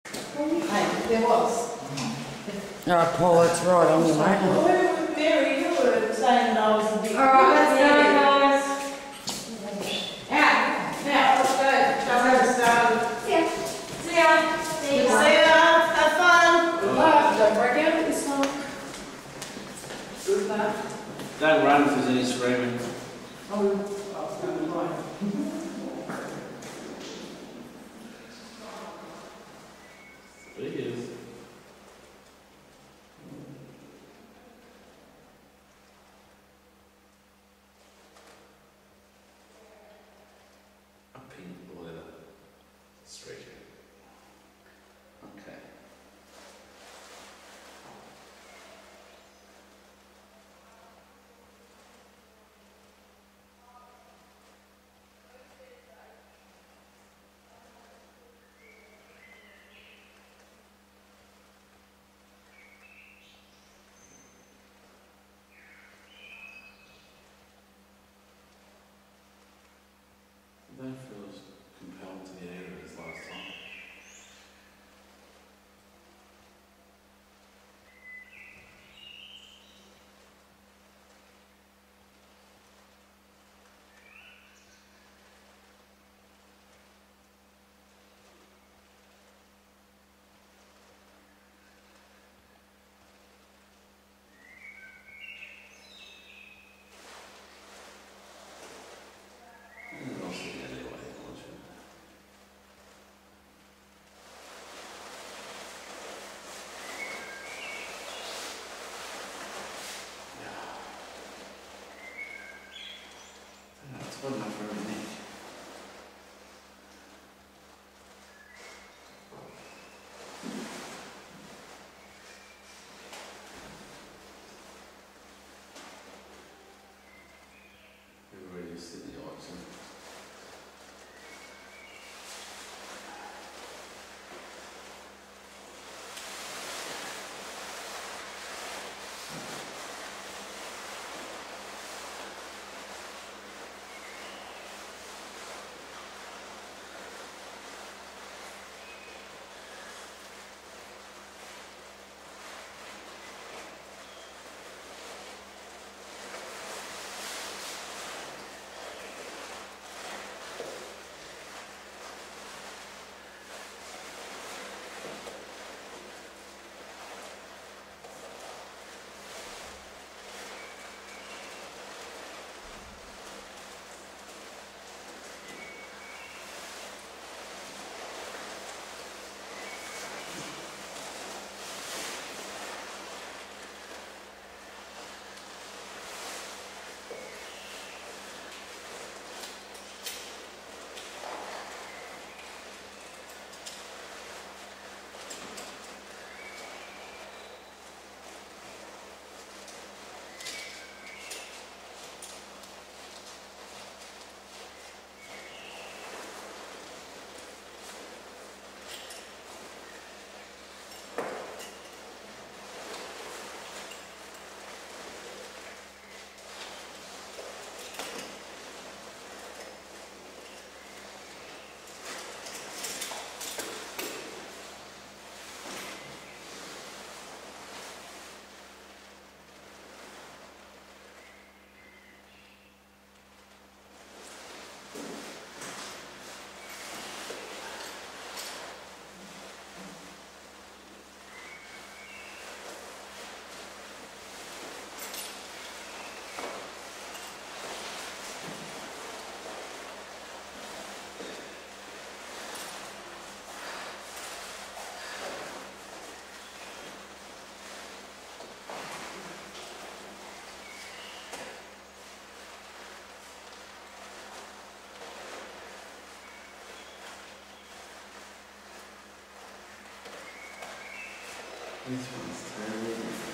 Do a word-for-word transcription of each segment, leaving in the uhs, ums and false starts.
Hey, there was. No, Paul, that's right on your mate. Oh, Mary, you were saying that I was a bit. Alright, let's go, guys. Out. Now, let's go. Just have started. See ya. See ya. See See ya. ya, have fun. Good luck. Don't break out at this one. Good luck. Don't run if there's any screaming. Oh, I was going to lie. It is. A pink leather stretcher. Okay. I don't feel as compelled to get out of it as last time. I'll see you anyway, won't you? No, it's good enough for everything. Everybody just sit in the auction. This one's totally different.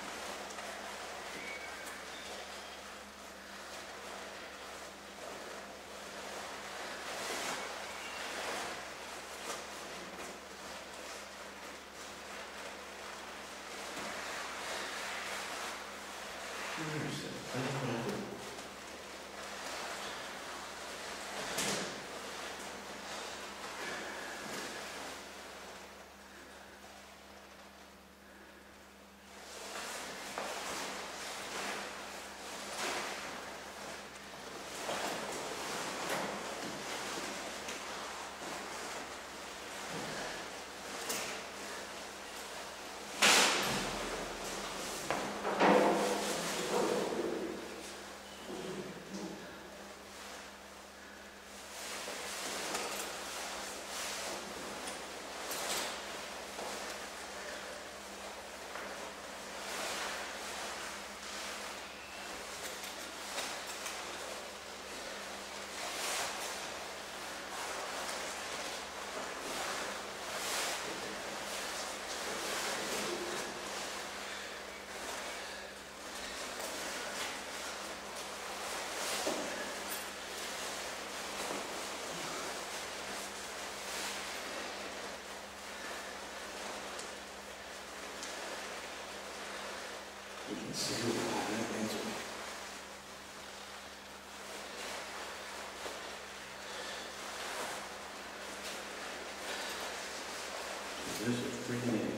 Where is it? I don't know. Let's see who will answer me. There's a freaking name.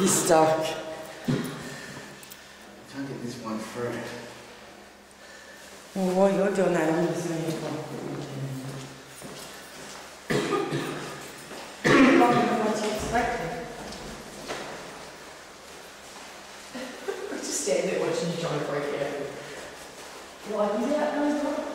He's stuck. I can't get this one through. Well, while you're doing that, I'm just going to what you expecting. We're just standing there watching you trying to break it out. What, is that those ones?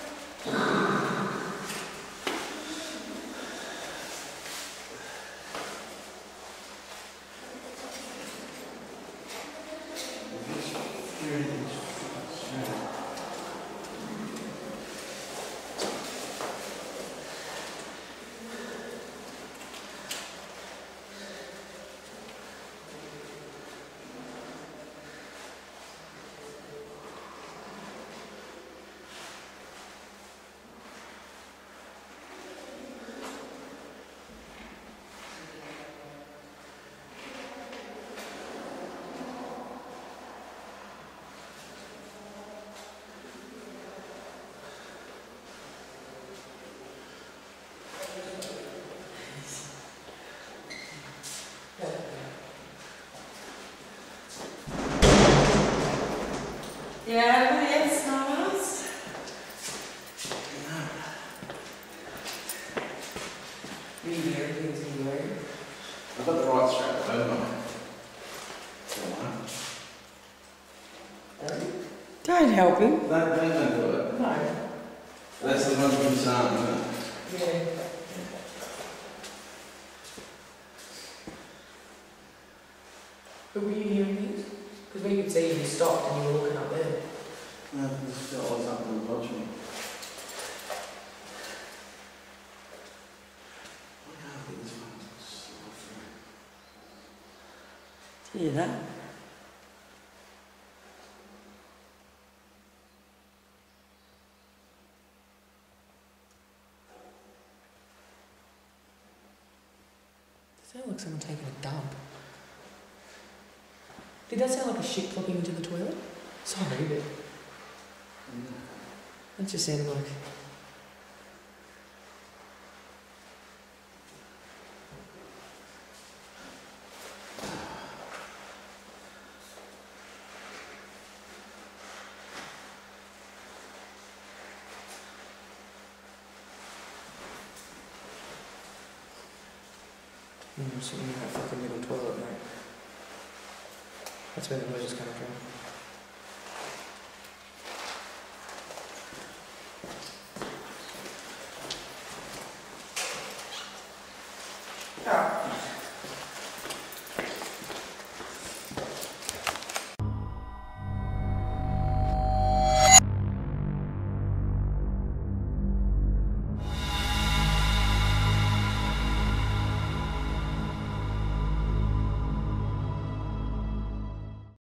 Yeah, yes, no else. Really, everything's in the way. I've got the right strap, haven't I? Don't help him. Don't, don't, don't do it. No. That's the one from Sam, isn't it? Yeah. But were you hearing these? Because we could see you stopped and you were looking up there. No, this girl was up in the lodge me. I can't get this one to slide through. Do you hear that? It sounded like someone taking a dump. Did that sound like a shit plopping into the toilet? Sorry, but that just sounded like. Mm, sitting in that fucking middle toilet, mate. That's where the noise is coming from. Oh.